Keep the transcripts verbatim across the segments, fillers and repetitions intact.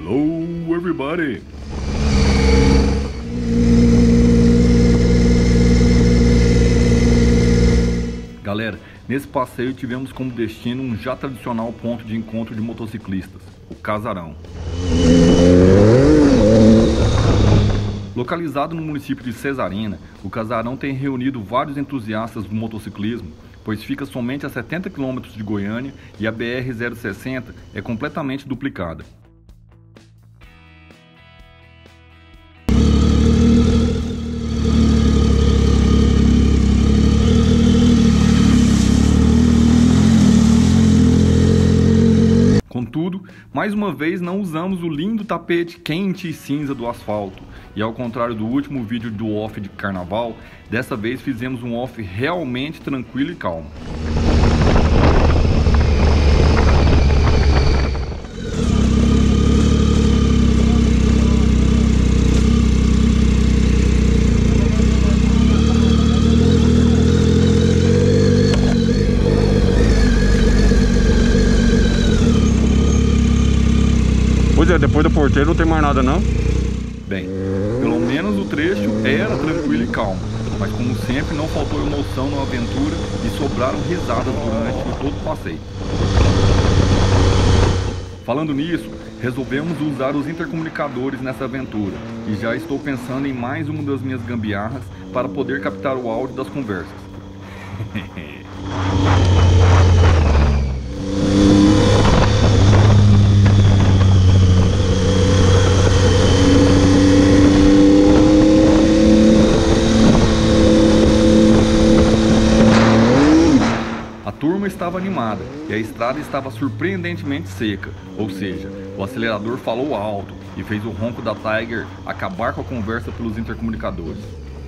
Hello, everybody! Galera, nesse passeio tivemos como destino um já tradicional ponto de encontro de motociclistas, o Casarão. Localizado no município de Cesarina, o Casarão tem reunido vários entusiastas do motociclismo, pois fica somente a setenta quilômetros de Goiânia e a B R zero sessenta é completamente duplicada. Contudo, mais uma vez não usamos o lindo tapete quente e cinza do asfalto, e ao contrário do último vídeo do off de carnaval, dessa vez fizemos um off realmente tranquilo e calmo. Pois é, depois do porteiro não tem mais nada não? Bem, pelo menos o trecho era tranquilo e calmo, mas como sempre não faltou emoção na aventura e sobraram risadas durante todo o passeio. Falando nisso, resolvemos usar os intercomunicadores nessa aventura e já estou pensando em mais uma das minhas gambiarras para poder captar o áudio das conversas. A turma estava animada e a estrada estava surpreendentemente seca, ou seja, o acelerador falou alto e fez o ronco da Tiger acabar com a conversa pelos intercomunicadores.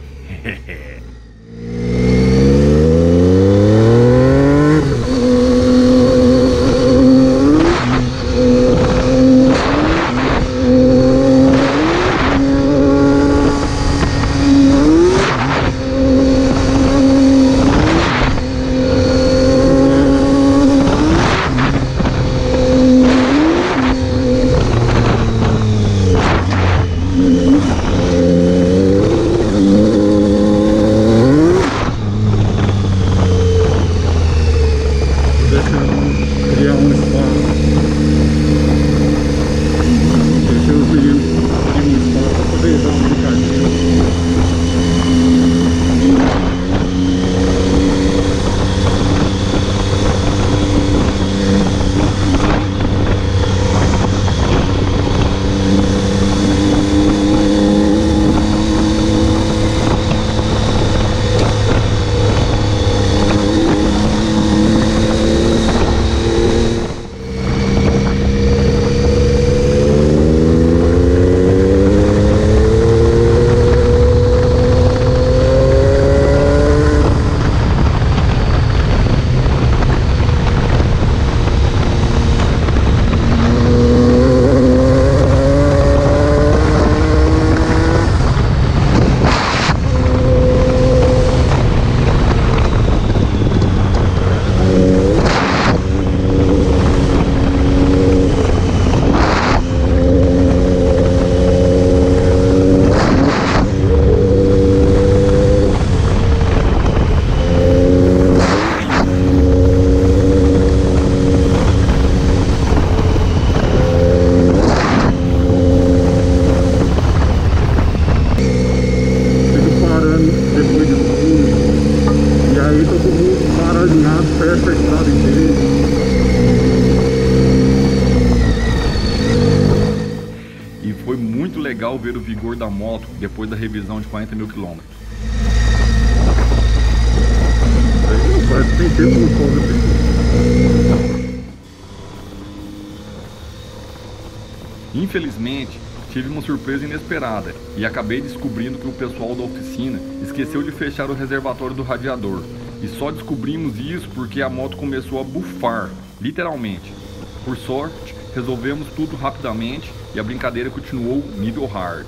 Criar um espaço. Deixa eu criar um espaço para poder usar o aplicativo. Fecha a estrada inteira. E foi muito legal ver o vigor da moto depois da revisão de quarenta mil quilômetros. Parece que tem tempo no sol, né? Infelizmente, tive uma surpresa inesperada e acabei descobrindo que o pessoal da oficina esqueceu de fechar o reservatório do radiador. E só descobrimos isso porque a moto começou a bufar, literalmente. Por sorte, resolvemos tudo rapidamente e a brincadeira continuou nível hard.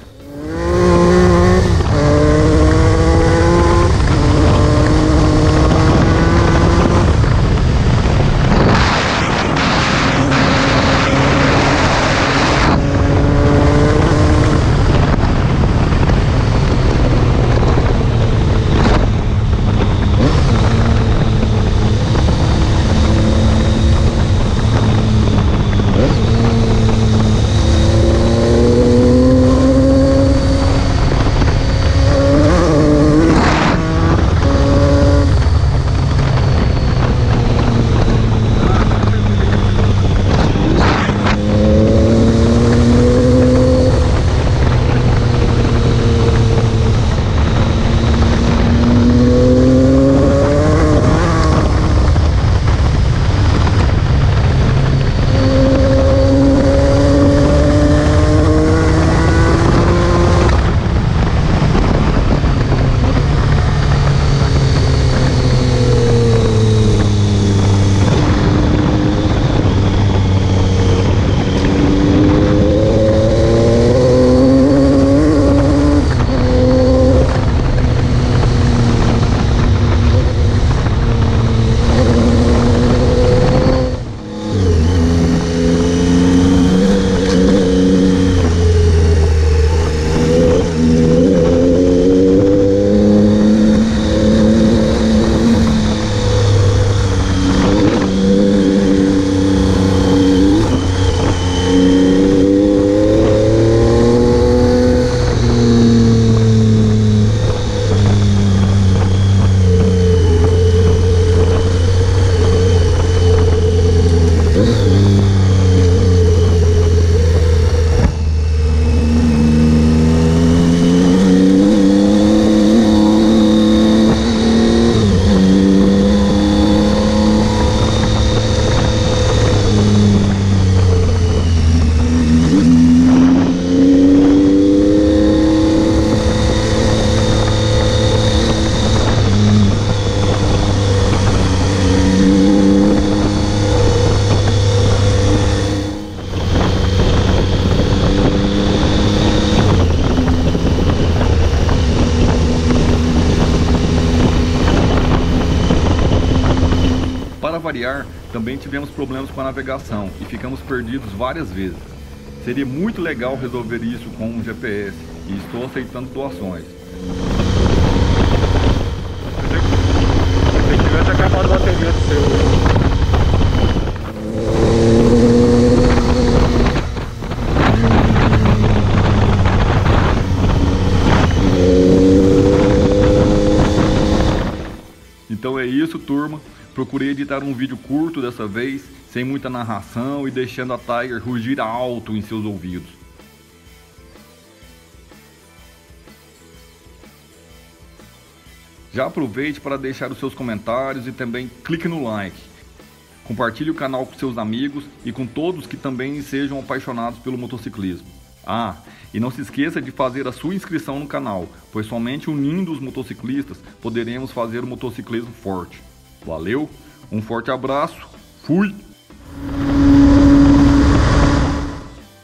também tivemos problemas com a navegação e ficamos perdidos várias vezes. Seria muito legal resolver isso com um G P S e estou aceitando doações. Se tivesse acabado o atendimento seu. Então é isso, turma. Procurei editar um vídeo curto dessa vez, sem muita narração e deixando a Tiger rugir alto em seus ouvidos. Já aproveite para deixar os seus comentários e também clique no like. Compartilhe o canal com seus amigos e com todos que também sejam apaixonados pelo motociclismo. Ah, e não se esqueça de fazer a sua inscrição no canal, pois somente unindo os motociclistas poderemos fazer o motociclismo forte. Valeu, um forte abraço, fui!